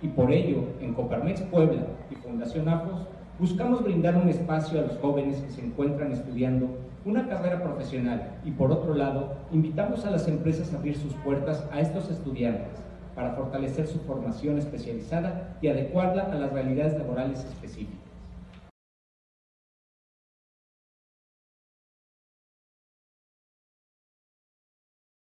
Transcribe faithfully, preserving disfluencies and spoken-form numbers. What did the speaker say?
y por ello, en Coparmex Puebla y Fundación AFOS, buscamos brindar un espacio a los jóvenes que se encuentran estudiando una carrera profesional y, por otro lado, invitamos a las empresas a abrir sus puertas a estos estudiantes para fortalecer su formación especializada y adecuarla a las realidades laborales específicas.